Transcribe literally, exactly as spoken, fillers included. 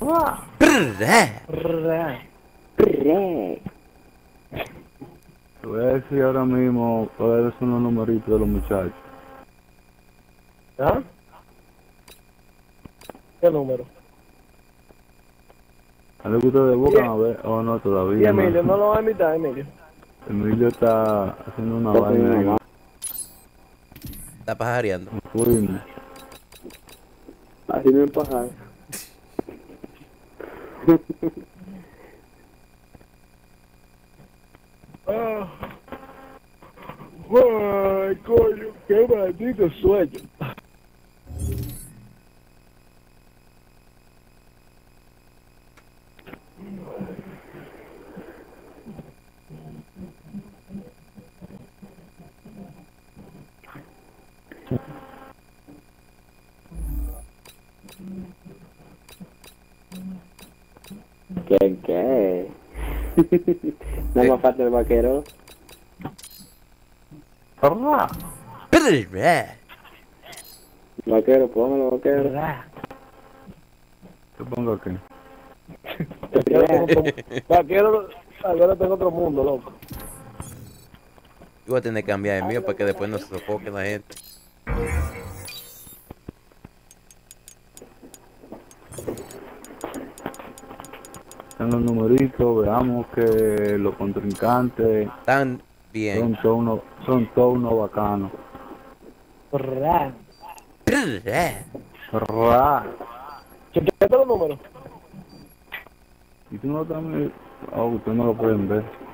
Te voy a decir ahora mismo cuáles son los numeritos de los muchachos. ¿Ah? ¿Qué número? ¿A le gusta de boca a ver? O no, todavía. ¿Y Emilio? ¿No lo va a invitar, Emilio? Emilio está haciendo una vaina ahí. Está pajareando. Fuimos. Así no es pajar. Ah. Ay, coño, qué maldito sueño. ¿Qué, qué? No me falta el vaquero. Vaquero, póngalo, vaquero. ¿Te pongo aquí? Vaquero, ahora tengo otro mundo, loco. Yo voy a tener que cambiar el mío para que después no se sofoque la gente. En los numeritos veamos que los contrincantes Están bien. son todos unos, son todos unos bacanos. Ra. Ra. Chequete los números. Y tú no también, oh, ustedes no lo pueden ver.